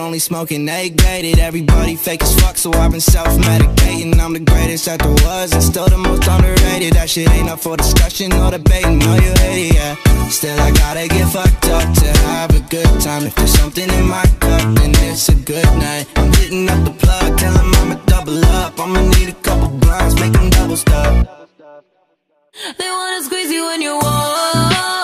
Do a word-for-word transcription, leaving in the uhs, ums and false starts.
only smoking A-graded. Everybody fake as fuck, so I've been self-medicating. I'm the greatest that there was and still the most underrated. That shit ain't up for discussion or debating. No, you hate it, yeah. Still I gotta get fucked up to have a good time. If there's something in my cup, then it's a good night. I'm hitting up the plug, tell him I'ma double up. I'ma need a couple blinds, make them double stuff. They wanna squeeze you when you walk.